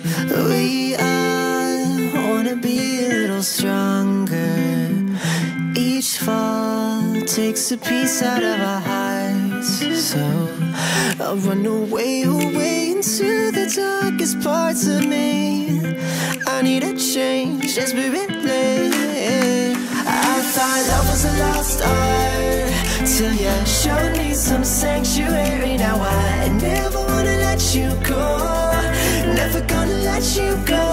We all wanna be a little stronger. Each fall takes a piece out of our hearts. So I'll run away, away into the darkest parts of me. I need a change desperately. I thought love was a lost art till you showed me some sanctuary. Now I never wanna let you go, never gonna let you go.